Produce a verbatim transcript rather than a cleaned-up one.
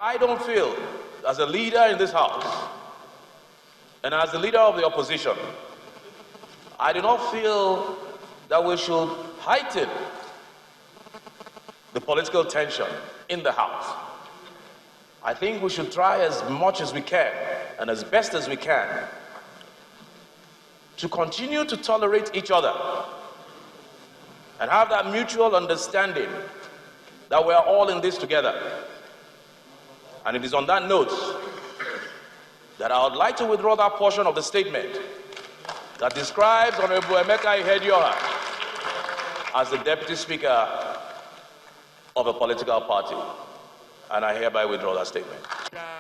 I don't feel, as a leader in this House, and as the leader of the opposition, I do not feel that we should heighten the political tension in the House. I think we should try as much as we can and as best as we can to continue to tolerate each other and have that mutual understanding that we are all in this together. And it is on that note that I would like to withdraw that portion of the statement that describes Honorable Ihedioha as the Deputy Speaker of a political party. And I hereby withdraw that statement.